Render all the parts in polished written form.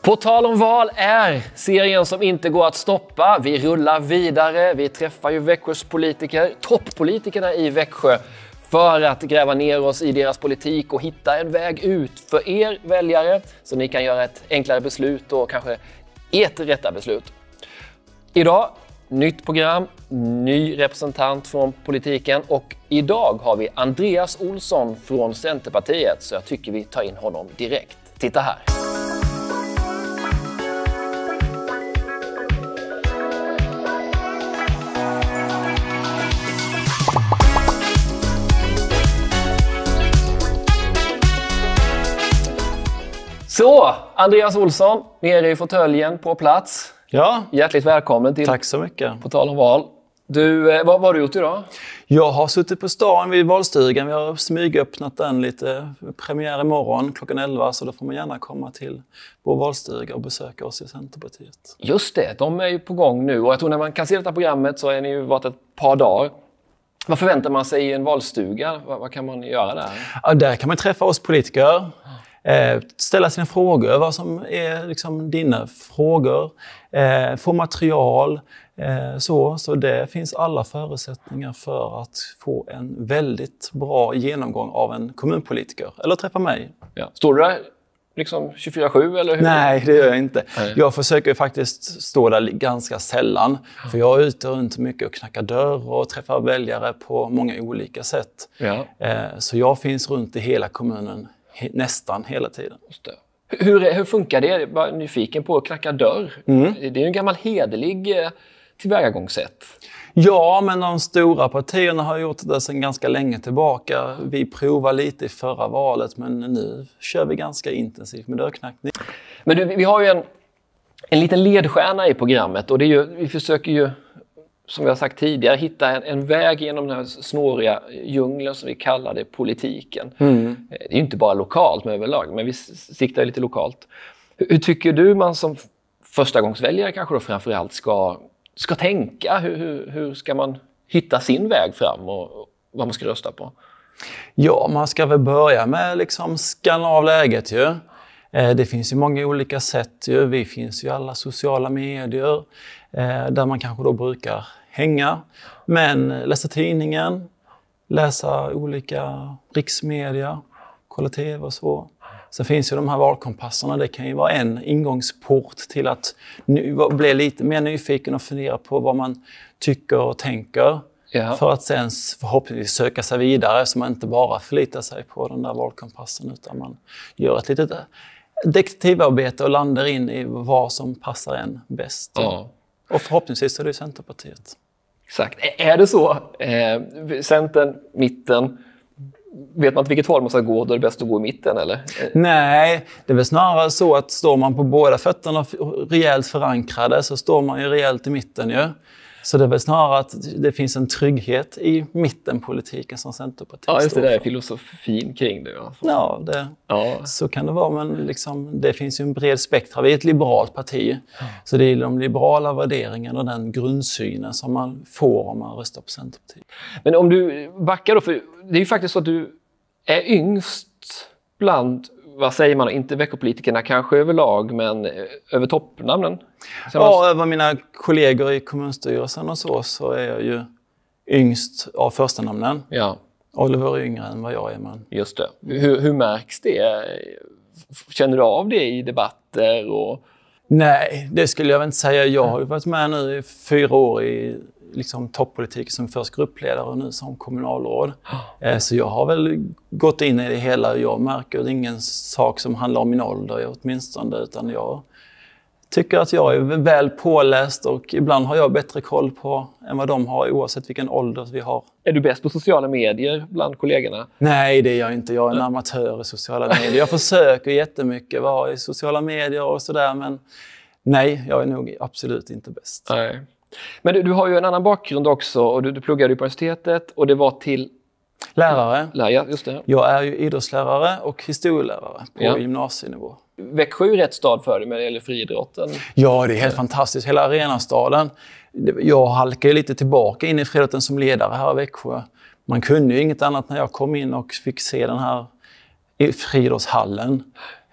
På tal om val är serien som inte går att stoppa. Vi rullar vidare. Vi träffar ju Växjös politiker, toppolitikerna i Växjö, för att gräva ner oss i deras politik och hitta en väg ut för er väljare så ni kan göra ett enklare beslut och kanske ert rätta beslut. Idag, nytt program, ny representant från politiken och idag har vi Andreas Olsson från Centerpartiet, så jag tycker vi tar in honom direkt. Titta här. Så, Andreas Olsson, nere i fåtöljen på plats. Ja. Hjärtligt välkommen till. Tack så mycket. På tal om val. Du, vad har du gjort idag? Jag har suttit på stan vid valstugan. Vi har smygöppnat den lite. Premiär imorgon klockan 11, så då får man gärna komma till vår valstuga och besöka oss i Centerpartiet. Just det, de är ju på gång nu. Och jag tror när man kan se detta programmet så är ni ju varit ett par dagar. Vad förväntar man sig i en valstuga? Vad kan man göra där? Ja, där kan man träffa oss politiker. Ställa sina frågor, vad som är liksom dina frågor, få material, så det finns alla förutsättningar för att få en väldigt bra genomgång av en kommunpolitiker, eller träffa mig. Ja. Står du där liksom 24/7 eller hur? Nej, det gör jag inte. Nej. Jag försöker faktiskt stå där ganska sällan, för jag är ute runt mycket och knackar dörr och träffar väljare på många olika sätt. Ja. Så jag finns runt i hela kommunen nästan hela tiden. Just det. Hur funkar det? Jag är bara nyfiken på att knacka dörr. Det är ju en gammal hederlig tillvägagångssätt. Ja, men de stora partierna har gjort det sedan ganska länge tillbaka. Vi provade lite i förra valet, men nu kör vi ganska intensivt med dörrknackning. Men du, vi har ju en liten ledstjärna i programmet och det är ju, vi försöker ju, som vi har sagt tidigare, hitta en väg genom den här snåriga djungeln som vi kallar det, politiken. Det är ju inte bara lokalt med överlag, men vi siktar lite lokalt. Hur tycker du man som förstagångsväljare kanske då framförallt ska tänka? Hur ska man hitta sin väg fram och vad man ska rösta på? Ja, man ska väl börja med liksom skanna av läget ju. Det finns ju många olika sätt ju. Vi finns ju i alla sociala medier där man kanske då brukar hänga. Men läsa tidningen, läsa olika riksmedia, kolla tv och så. Sen finns ju de här valkompasserna. Det kan ju vara en ingångsport till att bli lite mer nyfiken och fundera på vad man tycker och tänker. Ja. För att sen förhoppningsvis söka sig vidare, så man inte bara förlitar sig på den där valkompassen, utan man gör ett litet detektivarbete och landar in i vad som passar en bäst. Ja. Och förhoppningsvis är det Centerpartiet. Exakt. Är det så? Centern, mitten, vet man inte vilket håll man ska gå, då är det bäst att gå i mitten, eller? Nej, det är väl snarare så att står man på båda fötterna rejält förankrade, så står man ju rejält i mitten ju. Så det är väl snarare att det finns en trygghet i mittenpolitiken som Centerpartiet står för. Ja, just det, där är filosofin kring det. Alltså. Ja, så kan det vara, men liksom, det finns ju en bred spektra. Vi är ett liberalt parti, så det är de liberala värderingarna och den grundsynen som man får om man röstar på Centerpartiet. Men om du backar då, för det är ju faktiskt så att du är yngst bland, vad säger man, inte veckopolitikerna kanske överlag, men över toppnamnen? Ja, över mina kollegor i kommunstyrelsen och så är jag ju yngst av första namnen. Ja. Oliver är yngre än vad jag är, men... Just det. Hur märks det? Känner du av det i debatter? Nej, det skulle jag väl inte säga. Jag har ju varit med nu i 4 år i liksom toppolitik som först gruppledare och nu som kommunalråd. Så jag har väl gått in i det hela. Jag märker ingen sak som handlar om min ålder åtminstone, utan jag tycker att jag är väl påläst och ibland har jag bättre koll på än vad de har, oavsett vilken ålder vi har. Är du bäst på sociala medier bland kollegorna? Nej, det är jag inte. Jag är en amatör i sociala medier. Jag försöker jättemycket vara i sociala medier och sådär, men nej, jag är nog absolut inte bäst. Nej. Men du har ju en annan bakgrund också, och du pluggade på universitetet och det var till... Lärare. Ja, just det. Jag är ju idrottslärare och historielärare på gymnasienivå. Växjö är ju rätt stad för dig när det gäller friidrotten. Ja, det är helt fantastiskt. Hela arenastaden. Jag halkade lite tillbaka in i friidrotten som ledare här i Växjö. Man kunde ju inget annat när jag kom in och fick se den här friidrottshallen.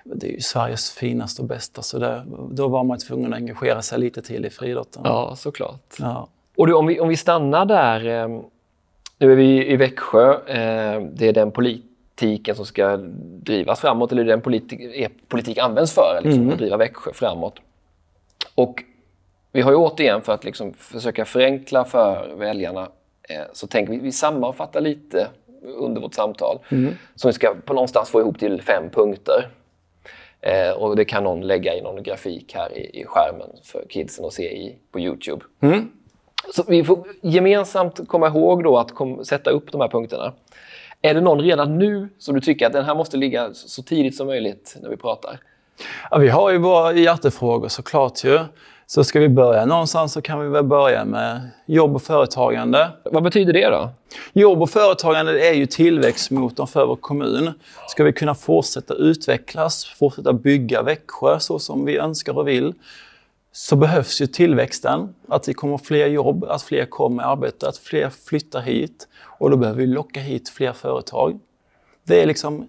det är ju Sveriges finaste och bästa, så då var man tvungen att engagera sig lite till i friidrotten. Ja, såklart. Ja. Och du, om vi stannar där, nu är vi i Växjö, det är den politiken som ska drivas framåt, eller den politik används för liksom, att driva Växjö framåt. Och vi har ju återigen, för att liksom försöka förenkla för väljarna, så tänker vi sammanfattar lite under vårt samtal, som vi ska på någonstans få ihop till 5 punkter. Och det kan någon lägga i någon grafik här i skärmen för kidsen att se på YouTube. Så vi får gemensamt komma ihåg då att sätta upp de här punkterna. Är det någon redan nu som du tycker att den här måste ligga så tidigt som möjligt när vi pratar? Ja, vi har ju våra hjärtefrågor såklart ju. Så ska vi börja någonstans, så kan vi väl börja med jobb och företagande. Vad betyder det då? Jobb och företagande är ju tillväxtmotorn för vår kommun. Ska vi kunna fortsätta utvecklas, fortsätta bygga Växjö så som vi önskar och vill, så behövs ju tillväxten. Att det kommer fler jobb, att fler kommer i arbete, att fler flyttar hit. Och då behöver vi locka hit fler företag. Det är liksom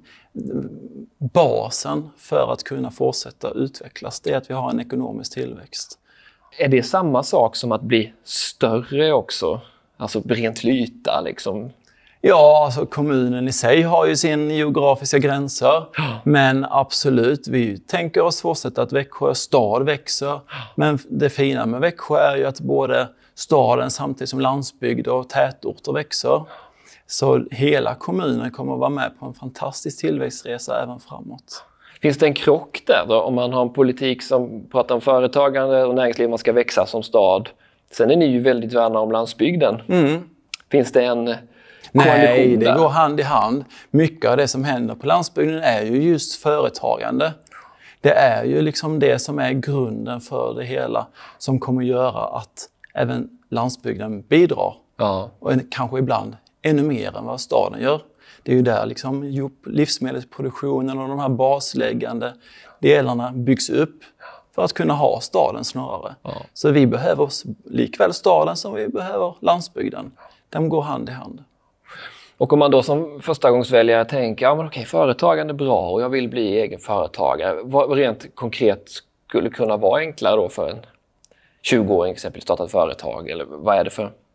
basen för att kunna fortsätta utvecklas. Det är att vi har en ekonomisk tillväxt. Är det samma sak som att bli större också? Alltså rent yta liksom? Ja, alltså kommunen i sig har ju sin geografiska gränser. Men absolut, vi tänker oss fortsätta att Växjö stad växer. Men det fina med Växjö är ju att både staden samtidigt som landsbygd och tätorter växer. Så hela kommunen kommer att vara med på en fantastisk tillväxtresa även framåt. Finns det en krock där då? Om man har en politik som pratar om företagande och näringsliv, man ska växa som stad. Sen är ni ju väldigt värna om landsbygden. Finns det en Nej, det går hand i hand. Mycket av det som händer på landsbygden är ju just företagande. Det är ju liksom det som är grunden för det hela, som kommer göra att även landsbygden bidrar. Ja. Och kanske ibland ännu mer än vad staden gör. Det är ju där liksom livsmedelsproduktionen och de här basläggande delarna byggs upp för att kunna ha staden snarare. Ja. Så vi behöver likväl staden som vi behöver landsbygden. De går hand i hand. Och om man då som förstagångsväljare tänker, ja men okej, företagande är bra och jag vill bli egen företagare. Vad rent konkret skulle kunna vara enklare då för en 20-åring exempelvis starta ett företag? Eller vad är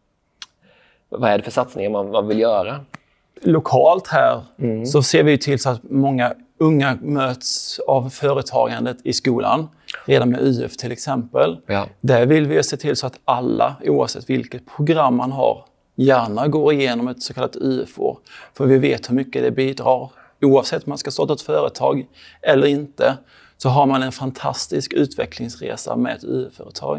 det för satsningar man vill göra? Lokalt här så ser vi till så att många unga möts av företagandet i skolan. Redan med UF till exempel. Ja. Där vill vi se till så att alla, oavsett vilket program man har, gärna går igenom ett så kallat UF-år. För vi vet hur mycket det bidrar. Oavsett om man ska starta ett företag eller inte, så har man en fantastisk utvecklingsresa med ett UF-företag.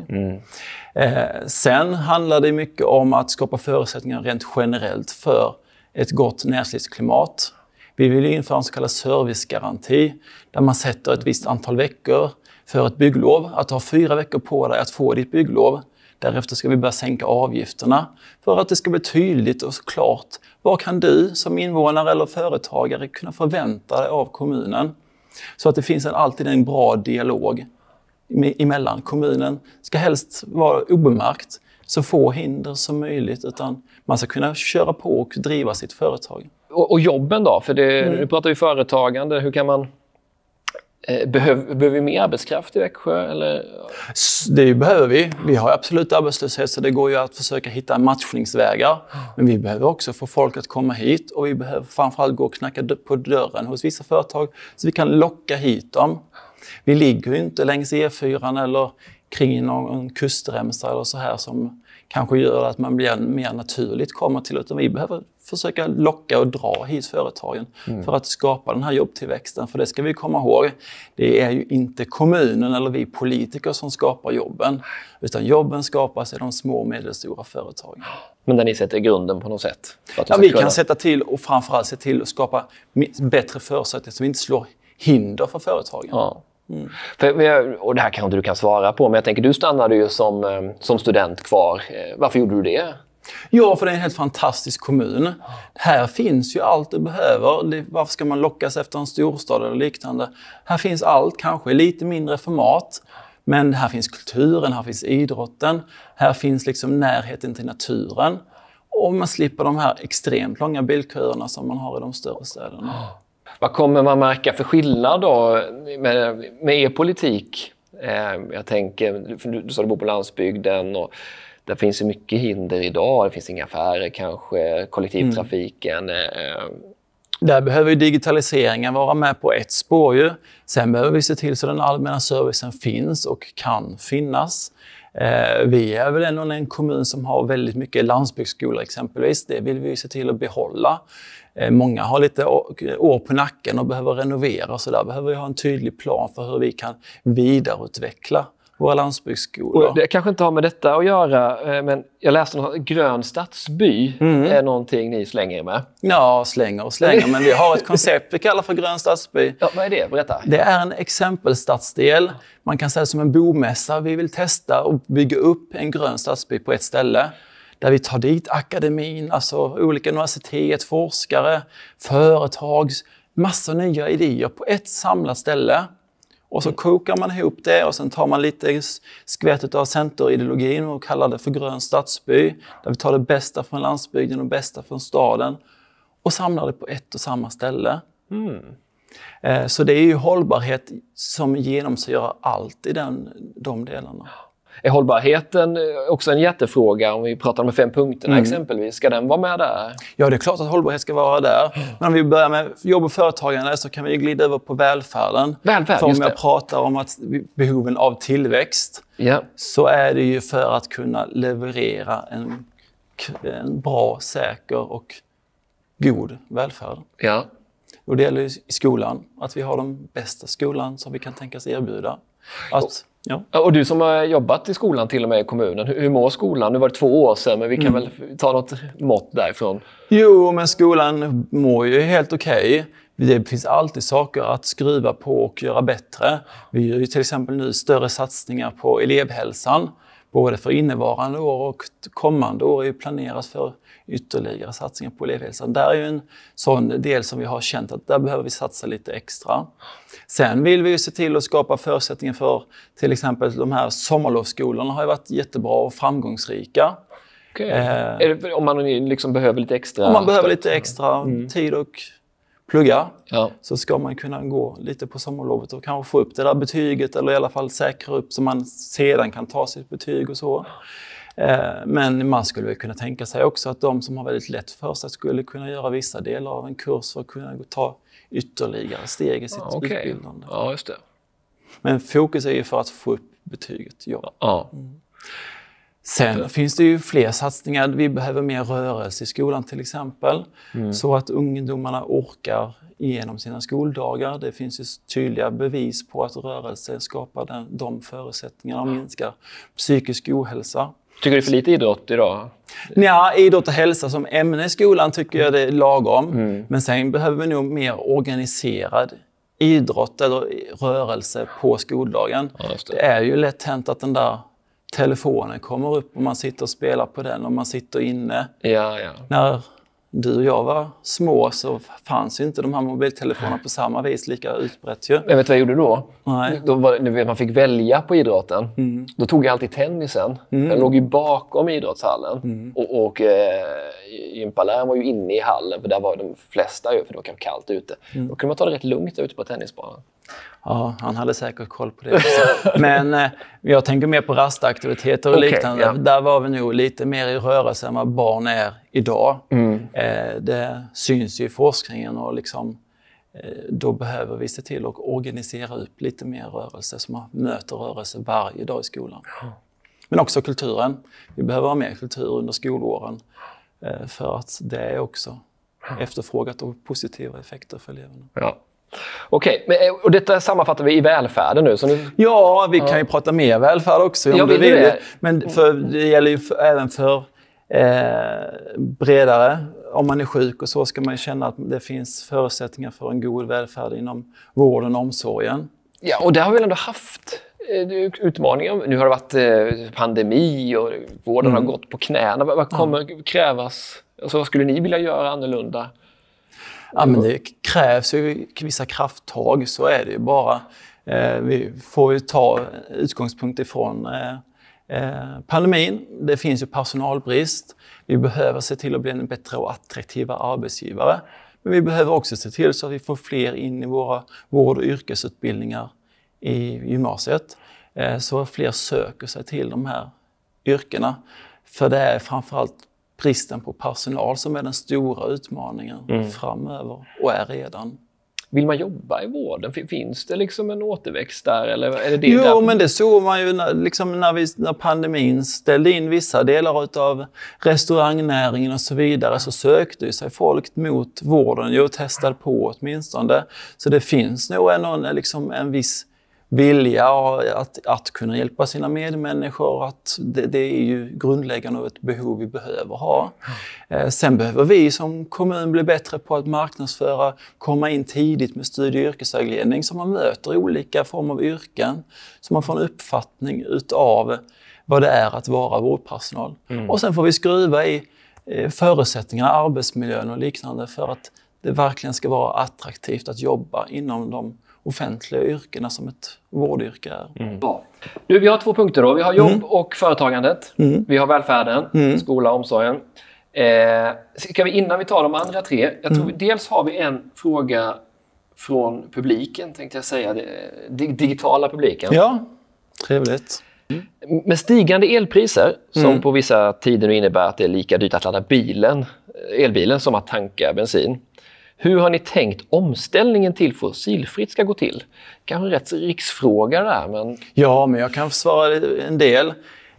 Sen handlar det mycket om att skapa förutsättningar rent generellt för ett gott näringslivsklimat. Vi vill införa en så kallad servicegaranti där man sätter ett visst antal veckor för ett bygglov. Att ha 4 veckor på dig att få ditt bygglov. Därefter ska vi börja sänka avgifterna för att det ska bli tydligt och klart. Vad kan du som invånare eller företagare kunna förvänta dig av kommunen? Så att det finns alltid en bra dialog emellan. Kommunen ska helst vara obemärkt, så få hinder som möjligt, utan man ska kunna köra på och driva sitt företag. Och jobben då? För nu pratar vi företagande. Hur kan man... Behöver vi mer arbetskraft i Växjö? Eller? Det behöver vi. Vi har absolut arbetslöshet, så det går ju att försöka hitta matchningsvägar. Men vi behöver också få folk att komma hit, och vi behöver framförallt gå och knacka på dörren hos vissa företag så vi kan locka hit dem. Vi ligger ju inte längs E4 eller kring någon kustremsa eller så här som kanske gör att man blir mer naturligt kommer till, utan vi behöver försöka locka och dra hit företagen för att skapa den här jobbtillväxten. För det ska vi komma ihåg, det är ju inte kommunen eller vi politiker som skapar jobben, utan jobben skapas i de små och medelstora företagen. Men där ni sätter grunden på något sätt? Ja, vi kan sätta till och framförallt se till att skapa bättre förutsättningar så vi inte slår hinder för företagen. Ja. Och det här kanske inte du kan svara på, men jag tänker, du stannade ju som student kvar. Varför gjorde du det? Ja, för det är en helt fantastisk kommun. Här finns ju allt du behöver. Varför ska man lockas efter en storstad eller liknande? Här finns allt, kanske lite mindre format. Men här finns kulturen, här finns idrotten. Här finns liksom närheten till naturen. Och man slipper de här extremt långa bilköerna som man har i de större städerna. Vad kommer man märka för skillnad då med er politik? Jag tänker, för du sa du bor på landsbygden och där finns ju mycket hinder idag. Det finns inga affärer kanske, kollektivtrafiken. Där behöver ju digitaliseringen vara med på ett spår ju. Sen behöver vi se till så den allmänna servicen finns och kan finnas. Vi är väl ändå en kommun som har väldigt mycket landsbygdsskolor exempelvis. Det vill vi se till att behålla. Många har lite år på nacken och behöver renovera, så där behöver vi ha en tydlig plan för hur vi kan vidareutveckla våra landsbygdsskolor. Och det kanske inte har med detta att göra, men jag läste något, grön stadsby är någonting ni slänger med. Ja, slänger, men vi har ett koncept vi kallar för grön stadsby. Ja, vad är det? Berätta. Det är en exempelstadsdel. Man kan säga som en bomässa. Vi vill testa och bygga upp en grön stadsby på ett ställe. Där vi tar dit akademin, alltså olika universitet, forskare, företag, massor nya idéer på ett samlat ställe. Och så kokar man ihop det och sen tar man lite skvätt av centerideologin och kallar det för grön stadsby. Där vi tar det bästa från landsbygden och bästa från staden och samlar det på ett och samma ställe. Så det är ju hållbarhet som genomsyrar allt i de delarna. Är hållbarheten också en jättefråga om vi pratar om de 5 punkterna exempelvis? Ska den vara med där? Ja, det är klart att hållbarhet ska vara där. Men om vi börjar med jobb och företagande så kan vi glida över på välfärden. Välfärd, för om just det. jag pratar om att behoven av tillväxt så är det ju för att kunna leverera en bra, säker och god välfärd. Ja. Och det gäller i skolan, att vi har den bästa skolan som vi kan tänkas erbjuda. Och du som har jobbat i skolan till och med i kommunen, hur mår skolan? Nu var det 2 år sedan, men vi kan väl ta något mått därifrån. Jo, men skolan mår ju helt okej. Det finns alltid saker att skruva på och göra bättre. Vi gör ju till exempel nu större satsningar på elevhälsan. Både för innevarande år och kommande år är planerat för ytterligare satsningar på elevhälsan. Där är ju en sån del som vi har känt att där behöver vi satsa lite extra. Sen vill vi ju se till att skapa förutsättningar för till exempel de här sommarlovsskolorna har ju varit jättebra och framgångsrika. Okay. Är det om man liksom behöver lite extra? Om man behöver lite extra tid och plugga så ska man kunna gå lite på sommarlovet och kanske få upp det där betyget eller i alla fall säkra upp så man sedan kan ta sitt betyg och så. Men man skulle kunna tänka sig också att de som har väldigt lätt för sig skulle kunna göra vissa delar av en kurs för att kunna ta ytterligare steg i sitt utbildande. Ja, just det. Men fokus är ju för att få upp betyget. Sen finns det ju fler satsningar. Vi behöver mer rörelse i skolan till exempel. Så att ungdomarna orkar igenom sina skoldagar. Det finns ju tydliga bevis på att rörelse skapar de förutsättningarna och minskar psykisk ohälsa. Tycker du det är för lite idrott idag? Ja, idrott och hälsa som ämne i skolan tycker jag det är lagom. Men sen behöver vi nog mer organiserad idrott eller rörelse på skoldagen. Det är ju lätt hänt att den där telefonen kommer upp och man sitter och spelar på den och man sitter inne. När du och jag var små så fanns ju inte de här mobiltelefonerna på samma vis lika utbrett ju. Jag vet vad jag gjorde då? Nej. Då var man fick välja på idrotten. Då tog jag alltid tennisen. Den låg ju bakom idrottshallen. Och gympaläraren var ju inne i hallen för där var de flesta för det var kanske kallt ute. Då kunde man ta det rätt lugnt ute på tennisbanan. Ja, han hade säkert koll på det också. Men jag tänker mer på rastaktiviteter och liknande. Där var vi nog lite mer i rörelse än vad barn är idag. Det syns ju i forskningen och liksom, då behöver vi se till att organisera upp lite mer rörelse så man möter rörelse varje dag i skolan. Men också kulturen. Vi behöver ha mer kultur under skolåren för att det är också efterfrågat och positiva effekter för eleverna. Okej, och detta sammanfattar vi i välfärden nu. Så nu... Ja, vi kan ju prata mer välfärd också om du vill. Men för, det gäller ju även för bredare. Om man är sjuk och så ska man ju känna att det finns förutsättningar för en god välfärd inom vården och omsorgen. Ja, och där har vi ändå haft utmaningar. Nu har det varit pandemi och vården har gått på knäna. Vad kommer krävas? Alltså, vad skulle ni vilja göra annorlunda? Ja, men det krävs ju vissa krafttag, så är det ju bara. Vi får ju ta utgångspunkt ifrån pandemin. Det finns ju personalbrist. Vi behöver se till att bli en bättre och attraktivare arbetsgivare. Men vi behöver också se till så att vi får fler in i våra vård- och yrkesutbildningar i gymnasiet. Så fler söker sig till de här yrkena. För det är framförallt bristen på personal som är den stora utmaningen framöver och är redan. Vill man jobba i vården? Finns det liksom en återväxt där? Eller är det jo, där? Men det såg man ju när pandemin ställde in vissa delar av restaurangnäringen och så vidare, så sökte sig folk mot vården och testade på åtminstone. Så det finns nog en viss vilja att kunna hjälpa sina medmänniskor. Att det är ju grundläggande och ett behov vi behöver ha. Sen behöver vi som kommun bli bättre på att marknadsföra, komma in tidigt med studie- och yrkesvägledning så man möter olika former av yrken. Så man får en uppfattning utav vad det är att vara vårdpersonal. Och sen får vi skruva i förutsättningarna, arbetsmiljön och liknande för att det verkligen ska vara attraktivt att jobba inom de offentliga yrkena som ett vårdyrke är. Nu, vi har 2 punkter då. Vi har jobb och företagandet. Vi har välfärden, skola och omsorgen. Ska vi, innan vi tar de andra 3, jag tror dels har vi en fråga från publiken, tänkte jag säga, digitala publiken. Ja, trevligt. Med stigande elpriser, som på vissa tider innebär att det är lika dyrt att ladda elbilen som att tanka bensin. Hur har ni tänkt omställningen till fossilfritt ska gå till? Kanske en rätt riksfråga där, men... Ja, men jag kan svara en del.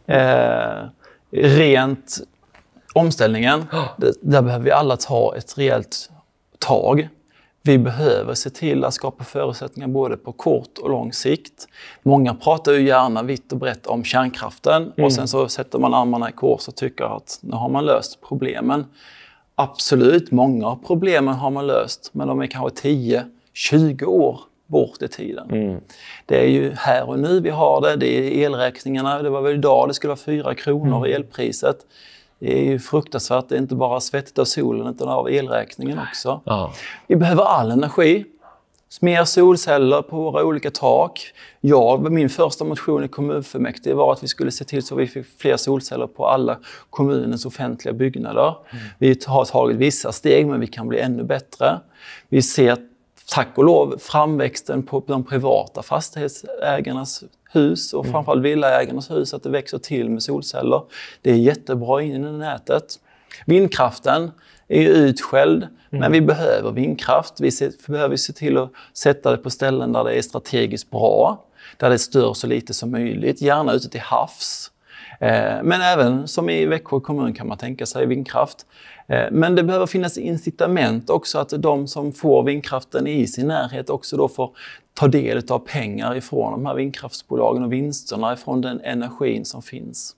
Rent omställningen, där behöver vi alla ta ett rejält tag. Vi behöver se till att skapa förutsättningar både på kort och lång sikt. Många pratar ju gärna vitt och brett om kärnkraften och sen så sätter man armarna i kors och tycker att nu har man löst problemen. Absolut, många av problemen har man löst, men de är kanske 10-20 år bort i tiden. Det är ju här och nu vi har det. Det är elräkningarna. Det var väl idag det skulle vara 4 kronor i elpriset. Det är ju fruktansvärt. Det är inte bara svettigt av solen utan av elräkningen också. Vi behöver all energi. Mer solceller på våra olika tak. Min första motion i kommunfullmäktige var att vi skulle se till så att vi fick fler solceller på alla kommunens offentliga byggnader. Vi har tagit vissa steg, men vi kan bli ännu bättre. Vi ser tack och lov framväxten på de privata fastighetsägarnas hus och framförallt villaägarnas hus, att det växer till med solceller. Det är jättebra in i nätet. Vindkraften är ju utskälld, men vi behöver vindkraft. Vi behöver se till att sätta det på ställen där det är strategiskt bra, där det stör så lite som möjligt, gärna ute till havs. Men även som i Växjö kommun kan man tänka sig vindkraft. Men det behöver finnas incitament också att de som får vindkraften i sin närhet också då får ta del av pengar ifrån de här vindkraftsbolagen och vinsterna ifrån den energin som finns.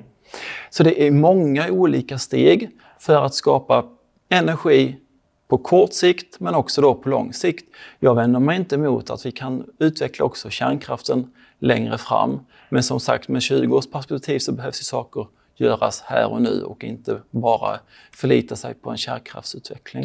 Så det är många olika steg för att skapa energi på kort sikt men också då på lång sikt. Jag vänder mig inte emot att vi kan utveckla också kärnkraften längre fram. Men som sagt, med 20 års perspektiv så behövs ju saker göras här och nu och inte bara förlita sig på en kärnkraftsutveckling.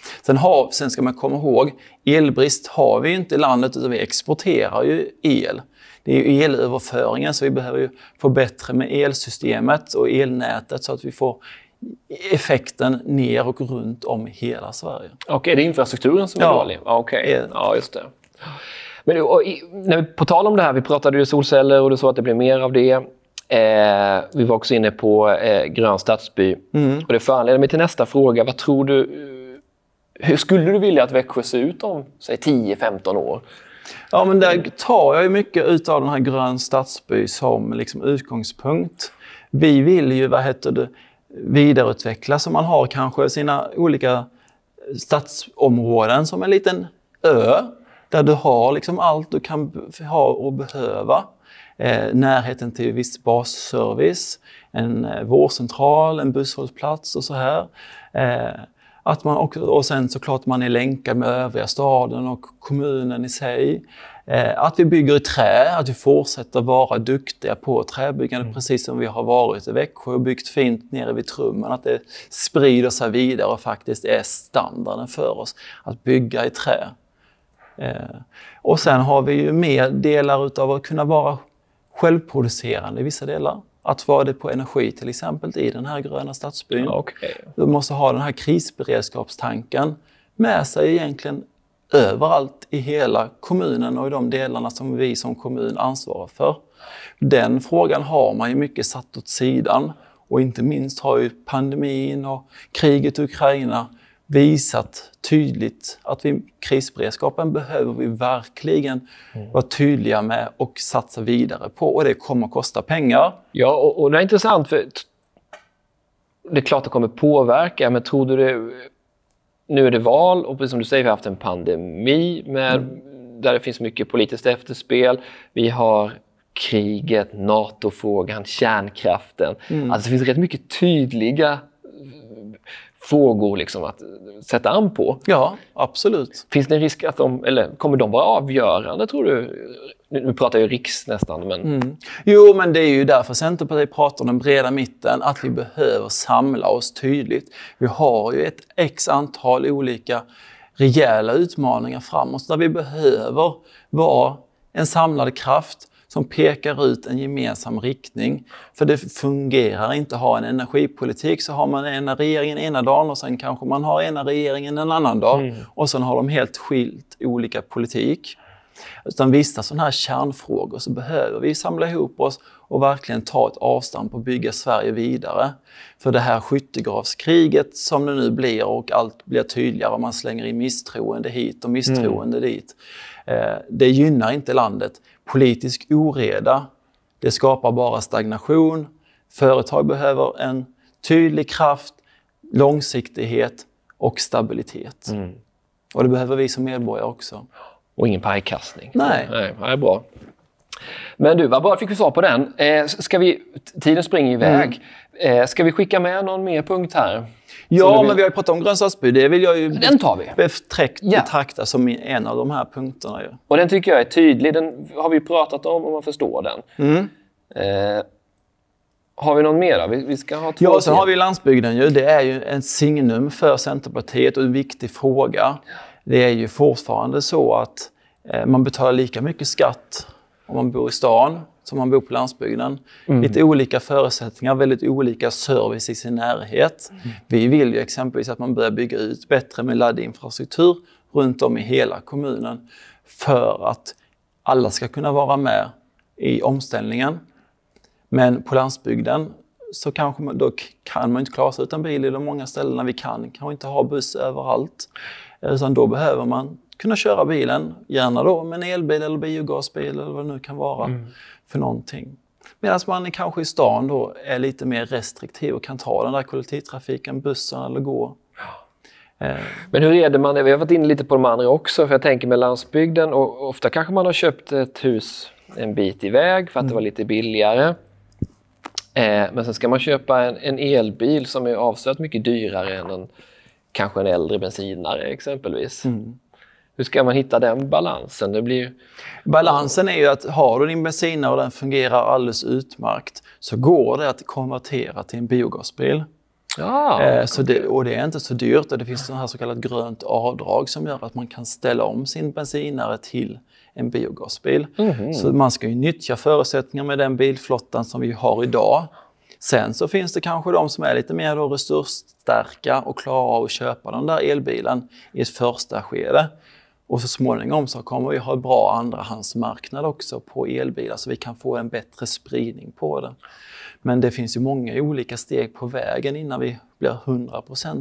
Sen ska man komma ihåg, elbrist har vi inte i landet utan vi exporterar ju el. Det är ju elöverföringen, så vi behöver ju få bättre med elsystemet och elnätet så att vi får effekten ner och runt om i hela Sverige. Okej, det är infrastrukturen som är dålig? Okej, ja just det. Men på tal om det här, vi pratade ju solceller och du sa att det blir mer av det. Vi var också inne på Grön Stadsby. Och det föranleder mig till nästa fråga. Vad tror du, hur skulle du vilja att Växjö ser ut om, säg 10-15 år? Ja, men där tar jag ju mycket ut av den här Grön Stadsby som liksom utgångspunkt. Vi vill ju, vidareutveckla så man har kanske sina olika stadsområden som en liten ö där du har liksom allt du kan ha och behöva. Närheten till viss basservice, en vårdcentral, en busshållplats och så här. Att man också, och sen såklart man är länkad med övriga staden och kommunen i sig. Att vi bygger i trä, att vi fortsätter vara duktiga på träbyggande precis som vi har varit i Växjö och byggt fint nere vid Trummen. Att det sprider sig vidare och faktiskt är standarden för oss att bygga i trä. Och sen har vi ju mer delar utav att kunna vara självproducerande i vissa delar. Att vara det på energi till exempel i den här Gröna Stadsbyn. Du måste ha den här krisberedskapstanken med sig egentligen överallt i hela kommunen och i de delarna som vi som kommun ansvarar för. Den frågan har man ju mycket satt åt sidan, och inte minst har ju pandemin och kriget i Ukraina visat tydligt att krisberedskapen behöver vi verkligen vara tydliga med och satsa vidare på, och det kommer att kosta pengar. Ja, och det är intressant, för det är klart det kommer påverka, men tror du det, nu är det val och precis som du säger, vi har haft en pandemi där det finns mycket politiskt efterspel. Vi har kriget, NATO-frågan, kärnkraften. Alltså det finns rätt mycket tydliga frågor liksom att sätta an på. Ja, absolut. Finns det en risk att kommer de vara avgörande, tror du? Nu pratar ju riks nästan, men... Jo, men det är ju därför Centerpartiet pratar om den breda mitten, att vi behöver samla oss tydligt. Vi har ju ett x antal olika rejäla utmaningar framåt där vi behöver vara en samlad kraft som pekar ut en gemensam riktning. För det fungerar inte att ha en energipolitik, så har man ena regeringen ena dagen och sen kanske man har ena regeringen en annan dag och sen har de helt skilt olika politik. Utan vissa sådana här kärnfrågor så behöver vi samla ihop oss och verkligen ta ett avstamp och bygga Sverige vidare. För det här skyttegravskriget som det nu blir, och allt blir tydligare och man slänger in misstroende hit och misstroende dit. Det gynnar inte landet. Politisk oreda, det skapar bara stagnation. Företag behöver en tydlig kraft, långsiktighet och stabilitet. Och det behöver vi som medborgare också. Och ingen pajkastning. Nej. Det är bra. Men du, vad bra fick vi svar på den. Tiden springer iväg. Ska vi skicka med någon mer punkt här? Ja, men vi har ju pratat om grönsaksby. Det vill jag ju den tar vi. betrakta som en av de här punkterna. Ju. Och den tycker jag är tydlig. Den har vi pratat om man förstår den. Har vi någon mer då? Vi ska ha 2 Ja, sen har vi landsbygden ju. Det är ju en signum för Centerpartiet och en viktig fråga. Det är ju fortfarande så att man betalar lika mycket skatt om man bor i stan som man bor på landsbygden. Lite olika förutsättningar, väldigt olika service i sin närhet. Vi vill ju exempelvis att man börjar bygga ut bättre med laddinfrastruktur runt om i hela kommunen för att alla ska kunna vara med i omställningen. Men på landsbygden så då kan man inte klara sig utan bil i de många ställena. Vi kan inte ha buss överallt. Utan då behöver man kunna köra bilen, gärna då med en elbil eller biogasbil eller vad det nu kan vara för någonting. Medan man kanske i stan då är lite mer restriktiv och kan ta den där kollektivtrafiken, bussen eller gå. Men hur är det vi har varit inne lite på de andra också, för jag tänker med landsbygden, och ofta kanske man har köpt ett hus en bit iväg för att det var lite billigare. Men sen ska man köpa en elbil som är avsevärt mycket dyrare än kanske en äldre bensinare exempelvis. Hur ska man hitta den balansen? Balansen är ju att har du din bensinare och den fungerar alldeles utmärkt, så går det att konvertera till en biogasbil. Och det är inte så dyrt, och det finns sådana här så kallat grönt avdrag som gör att man kan ställa om sin bensinare till en biogasbil. Så man ska ju nyttja förutsättningar med den bilflottan som vi har idag. Sen så finns det kanske de som är lite mer resursstarka och klarar av att köpa den där elbilen i ett första skede. Och så småningom så kommer vi ha en bra andrahandsmarknad också på elbilar, så vi kan få en bättre spridning på det. Men det finns ju många olika steg på vägen innan vi blir 100%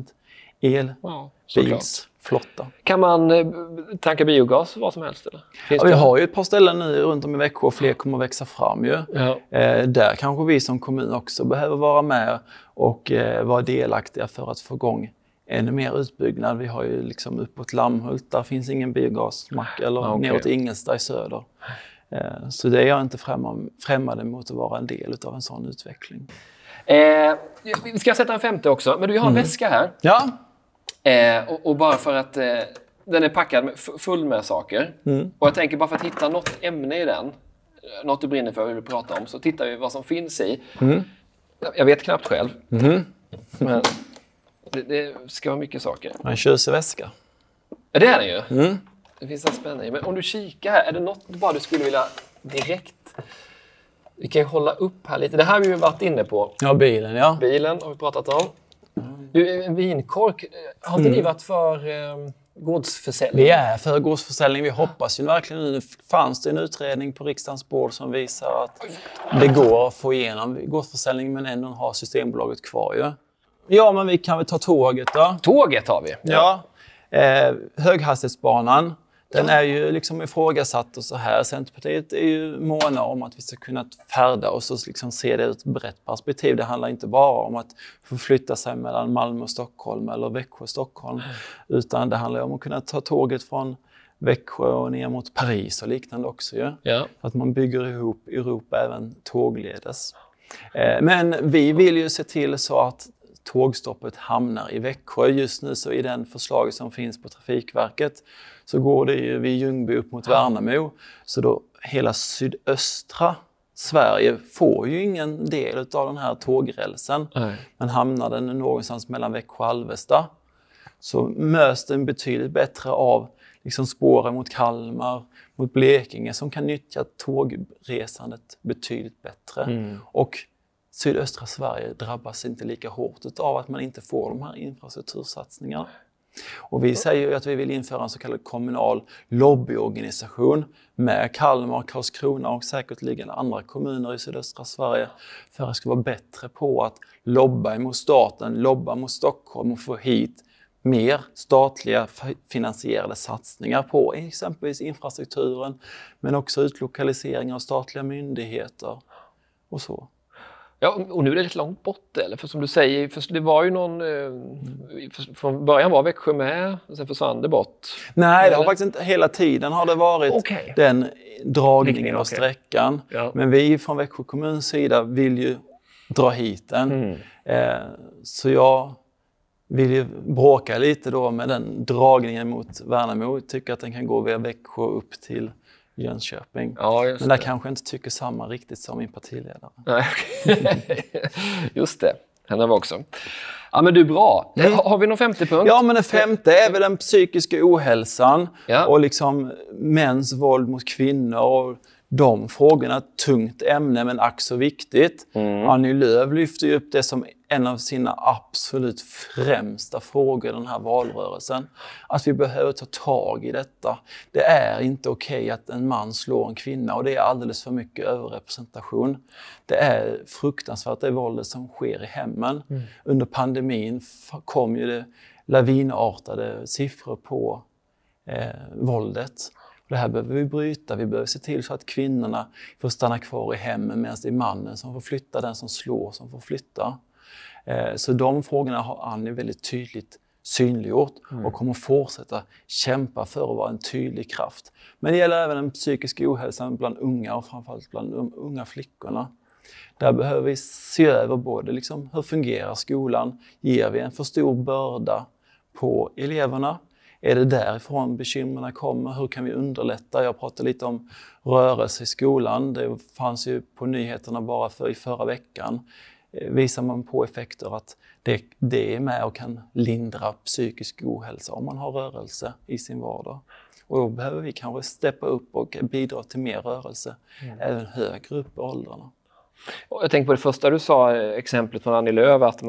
elbilsflotta. Kan man tanka biogas vad som helst? Eller? Vi har ju ett par ställen nu runt om i Växjö och fler kommer att växa fram ju. Där kanske vi som kommun också behöver vara med och vara delaktiga för att få igång ännu mer utbyggnad. Vi har ju liksom uppåt Lammhult, där finns ingen biogasmack, eller neråt Ingelstad i söder. Så det är jag inte främmande mot att vara en del av en sån utveckling. Vi ska sätta en 50 också, men du har en väska här. Ja. Och bara för att den är packad full med saker. Och jag tänker bara för att hitta något ämne i den, något du brinner för, hur du pratar om, så tittar vi vad som finns i. Jag vet knappt själv. Men det ska vara mycket saker. En tjusig väska. Ja, det är den ju. Det finns en spänning. Men om du kikar här, är det något bara du skulle vilja direkt... Vi kan ju hålla upp här lite. Det här har vi ju varit inne på. Ja, bilen, Bilen har vi pratat om. Du, en vinkork. Har inte ni varit för gårdsförsäljning? Vi är för gårdsförsäljning. Vi hoppas ju verkligen nu. Fanns det en utredning på riksdagens bord som visar att det går att få igenom gårdsförsäljning men ändå ha Systembolaget kvar ju. Ja, men vi kan väl ta tåget då. Tåget har vi. Ja. Höghastighetsbanan. Den är ju liksom ifrågasatt och så här. Centerpartiet är ju måna om att vi ska kunna färda och så liksom se det ur ett brett perspektiv. Det handlar inte bara om att förflytta sig mellan Malmö och Stockholm eller Växjö och Stockholm. Utan det handlar om att kunna ta tåget från Växjö och ner mot Paris och liknande också. Ja? Att man bygger ihop Europa även tågledes. Men vi vill ju se till så att tågstoppet hamnar i Växjö. Just nu så i den förslaget som finns på Trafikverket så går det ju vid Ljungby upp mot Värnamo. Så då hela sydöstra Sverige får ju ingen del av den här tågrälsen. Men hamnar den någonstans mellan Växjö och Alvesta så möts den betydligt bättre av liksom spåren mot Kalmar, mot Blekinge som kan nyttja tågresandet betydligt bättre. Och sydöstra Sverige drabbas inte lika hårt av att man inte får de här infrastruktursatsningarna. Och vi säger ju att vi vill införa en så kallad kommunal lobbyorganisation med Kalmar, Karlskrona och säkerligen andra kommuner i sydöstra Sverige för att det ska vara bättre på att lobba mot staten, lobba mot Stockholm och få hit mer statliga finansierade satsningar på exempelvis infrastrukturen men också utlokalisering av statliga myndigheter och så. Ja, och nu är det lite långt bort, eller? För som du säger, för det var ju någon... från början var Växjö med, och sen försvann det bort. Nej, det har faktiskt inte... Hela tiden har det varit den dragningen av sträckan. Ja. Men vi från Växjö kommuns sida vill ju dra hit den. Så jag vill ju bråka lite då med den dragningen mot Värnamo. Tycker att den kan gå via Växjö upp till Jönköping. Ja, men där kanske inte tycker samma riktigt som min partiledare. Nej. Just det, henne var också. Ja, men du, bra. Har vi någon 50 punkt? Ja, men den 5:e är väl den psykiska ohälsan och liksom mäns våld mot kvinnor och de frågorna. Tungt ämne men ack så viktigt. Annie Lööf lyfter ju upp det som en av sina absolut främsta frågor i den här valrörelsen. Att vi behöver ta tag i detta. Det är inte okej att en man slår en kvinna och det är alldeles för mycket överrepresentation. Det är fruktansvärt det våldet som sker i hemmen. Under pandemin kom ju det lavinartade siffror på våldet. Det här behöver vi bryta. Vi behöver se till så att kvinnorna får stanna kvar i hemmen medan det är mannen som får flytta, den som slår som får flytta. Så de frågorna har Annie väldigt tydligt synliggjort och kommer fortsätta kämpa för att vara en tydlig kraft. Men det gäller även den psykiska ohälsan bland unga och framförallt bland de unga flickorna. Där behöver vi se över både liksom, hur fungerar skolan? Ger vi en för stor börda på eleverna? Är det därifrån bekymmerna kommer? Hur kan vi underlätta? Jag pratade lite om rörelse i skolan. Det fanns ju på nyheterna bara i förra veckan. Visar man på effekter att det är med och kan lindra psykisk ohälsa om man har rörelse i sin vardag. Och då behöver vi kanske steppa upp och bidra till mer rörelse även högre upp i åldrarna. Jag tänker på det första du sa, exemplet från Annie Lööf, att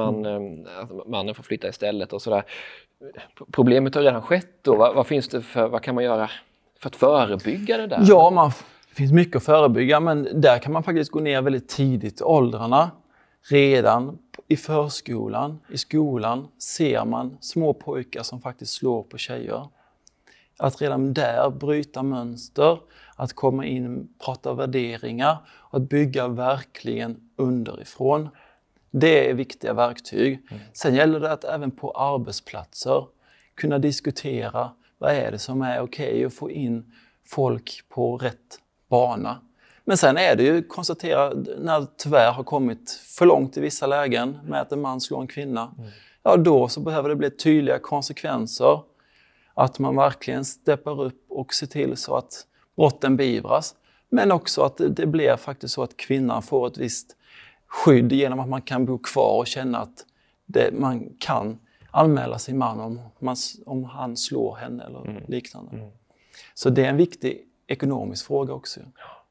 mannen får flytta istället och sådär. Problemet har redan skett då. Vad kan man göra för att förebygga det där? Ja, det finns mycket att förebygga, men där kan man faktiskt gå ner väldigt tidigt i åldrarna. Redan i förskolan, i skolan ser man små pojkar som faktiskt slår på tjejer. Att redan där bryta mönster, att komma in och prata värderingar, att bygga verkligen underifrån. Det är viktiga verktyg. Sen gäller det att även på arbetsplatser kunna diskutera vad är det som är okej och få in folk på rätt bana. Men sen är det ju konstatera när det tyvärr har kommit för långt i vissa lägen med att en man slår en kvinna. Ja, då så behöver det bli tydliga konsekvenser. Att man verkligen steppar upp och ser till så att brotten beivras. Men också att det blir faktiskt så att kvinnan får ett visst skydd genom att man kan bo kvar och känna att man kan anmäla sin man om han slår henne eller liknande. Så det är en viktig ekonomisk fråga också.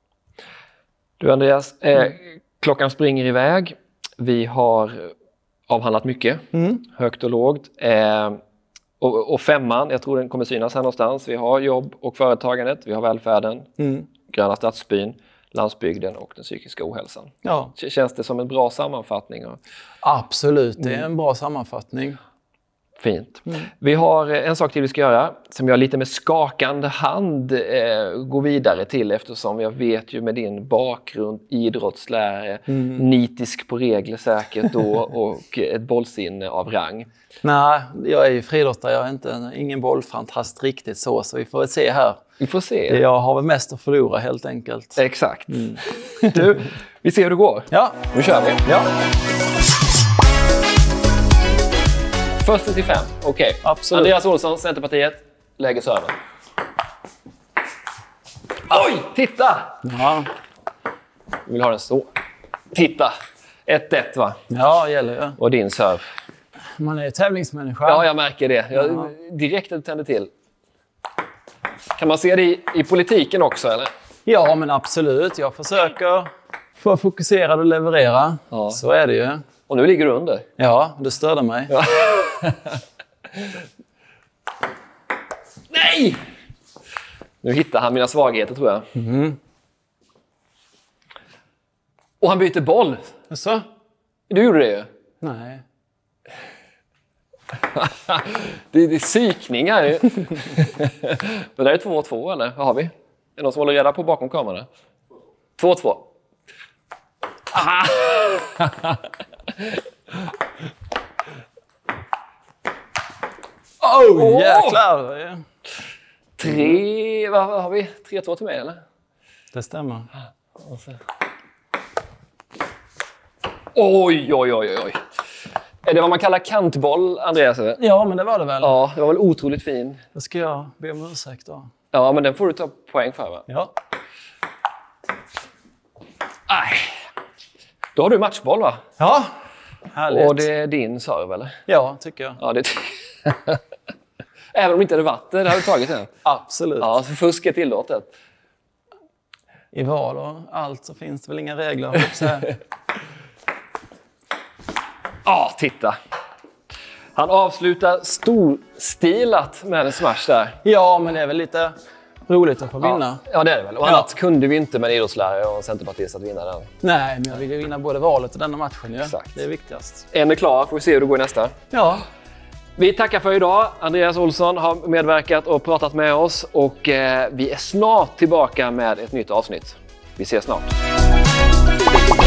Du Andreas, klockan springer iväg. Vi har avhandlat mycket, högt och lågt. Och 5:an, jag tror den kommer synas här någonstans. Vi har jobb och företagandet, vi har välfärden, gröna stadsbyn, landsbygden och den psykiska ohälsan. Ja. Känns det som en bra sammanfattning? Absolut, det är en bra sammanfattning. Fint. Vi har en sak till vi ska göra som jag lite med skakande hand går vidare till, eftersom jag vet ju med din bakgrund, idrottslärare, nitisk på regler säkert då och ett bollsinne av rang. Nej, jag är ju friidrottare, jag är ingen bollfantast riktigt så vi får väl se här. Vi får se. Jag har väl mest att förlora helt enkelt. Exakt. Du, vi ser hur det går. Ja. Nu kör vi. Ja. Först till 5. Okej. Absolut. Andreas Olsson, Centerpartiet. Lägger serven. Oj, titta! Ja. Vi vill ha den så. Titta. 1-1 va? Ja, gäller ju. Och din serv. Man är tävlingsmänniska. Ja, jag märker det. Direkt tänder till. Kan man se det i politiken också, eller? Ja, men absolut. Jag försöker få fokuserad och leverera. Ja. Så är det ju. Och nu ligger du under. Ja, det störde mig. Ja. Nej! Nu hittar han mina svagheter, tror jag. Och han byter boll. Så? Du gjorde det ju. Nej. Det är psykningar. Men det är 2-2, eller? Vad har vi? Är det någon som håller reda på bakom kameran? 2-2. Oh, jäklar! 3, vad har vi? 3-2 till mig, eller? Det stämmer. Oj. Är det vad man kallar kantboll, Andreas? Ja, men det var det väl. Ja, det var väl otroligt fin. Då ska jag be om ursäkt då. Ja, men den får du ta poäng för, va? Ja. Aj. Då har du matchboll, va? Ja, härligt. Och det är din serv, eller? Ja, tycker jag. Ja, det även om det inte hade varit det hade du tagit den. Absolut. Ja, så fusk är tillåtet. I val och allt så finns det väl inga regler. Ja, titta. Han avslutar storstilat med en smash där. Ja, men det är väl lite roligt att få vinna. Ja, det är det väl. Och annat kunde vi inte med en idrottslärare och en centerpartist att vinna den. Nej, men jag vill ju vinna både valet och denna matchen. Ja. Exakt. Det är viktigast. En är klar, får vi se hur det går i nästa. Ja. Vi tackar för idag. Andreas Olsson har medverkat och pratat med oss. Och vi är snart tillbaka med ett nytt avsnitt. Vi ses snart.